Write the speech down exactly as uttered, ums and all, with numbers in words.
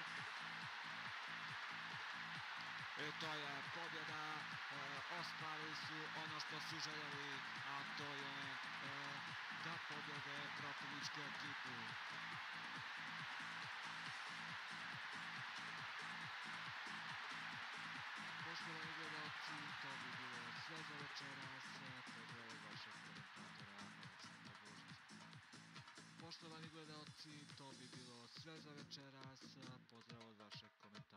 I to je pobjeda, e, ostvarili su ono što su željeli, a to je e, da pobjede protivničku ekipu. Poštovani gledalci, to bi bilo sve za večeras. Pozdrav od vašeg komentatora Aleksandra Božića. Poštovani gledalci, to bi bilo sve za večeras. Pozdrav od vašeg komentatora